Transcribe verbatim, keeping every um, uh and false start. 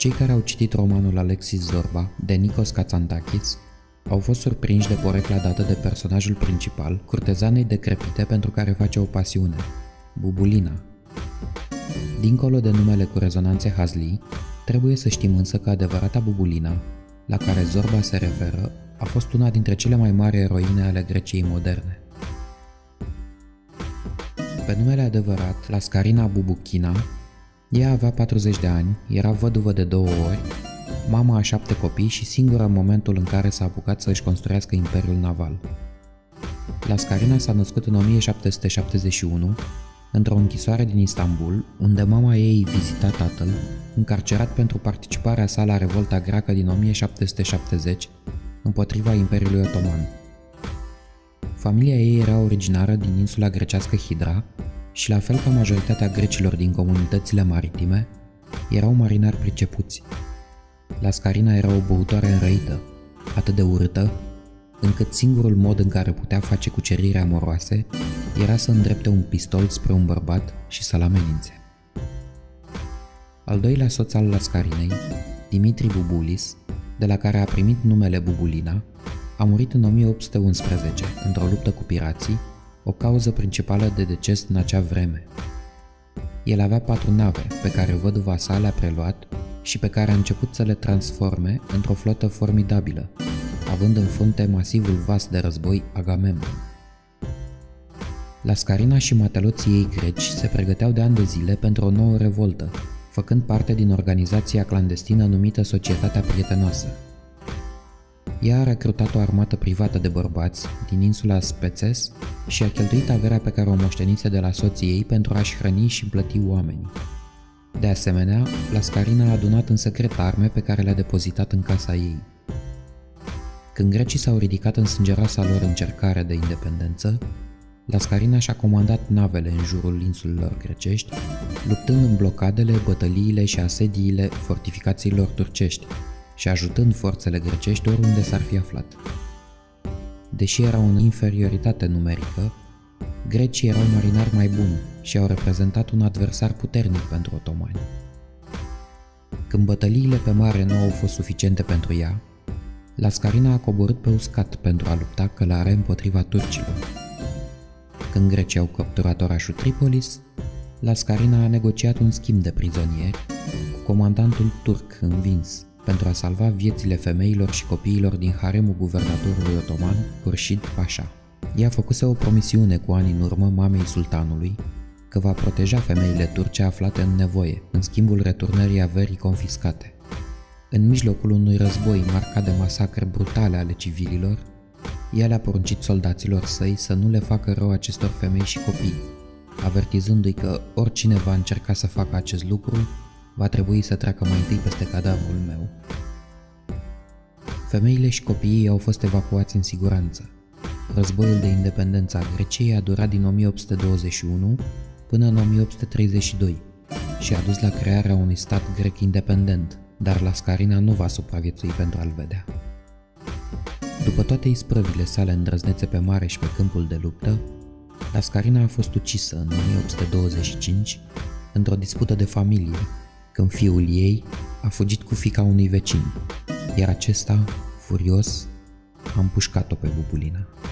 Cei care au citit romanul Alexis Zorba de Nikos Kazantzakis au fost surprinși de porecla dată de personajul principal, curtezanei decrepite pentru care face o pasiune, Bubulina. Dincolo de numele cu rezonanțe Hazli, trebuie să știm însă că adevărata Bubulina, la care Zorba se referă, a fost una dintre cele mai mari eroine ale Greciei moderne. Pe numele adevărat, Lascarina Bubuchina, ea avea patruzeci de ani, era văduvă de două ori, mama a șapte copii și singură în momentul în care s-a apucat să își construiască imperiul naval. Lascarina s-a născut în o mie șapte sute șaptezeci și unu, într-o închisoare din Istanbul, unde mama ei vizita tatăl, încarcerat pentru participarea sa la revolta greacă din o mie șapte sute șaptezeci împotriva Imperiului Otoman. Familia ei era originară din insula grecească Hidra și, la fel ca majoritatea grecilor din comunitățile maritime, erau marinari pricepuți. Lascarina era o băutoare înrăită, atât de urâtă, încât singurul mod în care putea face cuceriri amoroase era să îndrepte un pistol spre un bărbat și să-l amenințe. Al doilea soț al Lascarinei, Dimitri Bubulis, de la care a primit numele Bubulina, a murit în o mie opt sute unsprezece, într-o luptă cu pirații, o cauză principală de deces în acea vreme. El avea patru nave, pe care văduva sa le-a preluat și pe care a început să le transforme într-o flotă formidabilă, având în frunte masivul vast de război Agamemnon. Lascarina și mateloții ei greci se pregăteau de ani de zile pentru o nouă revoltă, făcând parte din organizația clandestină numită Societatea Prietenoasă. Ea a recrutat o armată privată de bărbați din insula Spețes și a cheltuit averea pe care o moștenise de la soții ei pentru a-și hrăni și plăti oamenii. De asemenea, Lascarina a adunat în secret arme pe care le-a depozitat în casa ei. Când grecii s-au ridicat în sângeroasa lor încercare de independență, Lascarina și-a comandat navele în jurul insulelor grecești, luptând în blocadele, bătăliile și asediile fortificațiilor turcești și ajutând forțele grecești oriunde s-ar fi aflat. Deși erau în inferioritate numerică, grecii erau marinari mai buni și au reprezentat un adversar puternic pentru otomani. Când bătăliile pe mare nu au fost suficiente pentru ea, Lascarina a coborât pe uscat pentru a lupta călare împotriva turcilor. Când grecii au capturat orașul Tripolis, Lascarina a negociat un schimb de prizonieri cu comandantul turc învins pentru a salva viețile femeilor și copiilor din haremul guvernatorului otoman, Khurshid Pasha. Ea făcuse o promisiune cu ani în urmă mamei sultanului că va proteja femeile turce aflate în nevoie, în schimbul returnării averii confiscate. În mijlocul unui război marcat de masacre brutale ale civililor, ea le-a poruncit soldaților săi să nu le facă rău acestor femei și copii, avertizându-i că oricine va încerca să facă acest lucru va trebui să treacă mai întâi peste cadavrul meu. Femeile și copiii au fost evacuați în siguranță. Războiul de independență a Greciei a durat din o mie opt sute douăzeci și unu până în o mie opt sute treizeci și doi și a dus la crearea unui stat grec independent, dar Lascarina nu va supraviețui pentru a-l vedea. După toate isprăvile sale îndrăznețe pe mare și pe câmpul de luptă, Lascarina a fost ucisă în o mie opt sute douăzeci și cinci într-o dispută de familie, când fiul ei a fugit cu fiica unui vecin, iar acesta, furios, a împușcat-o pe Bubulina.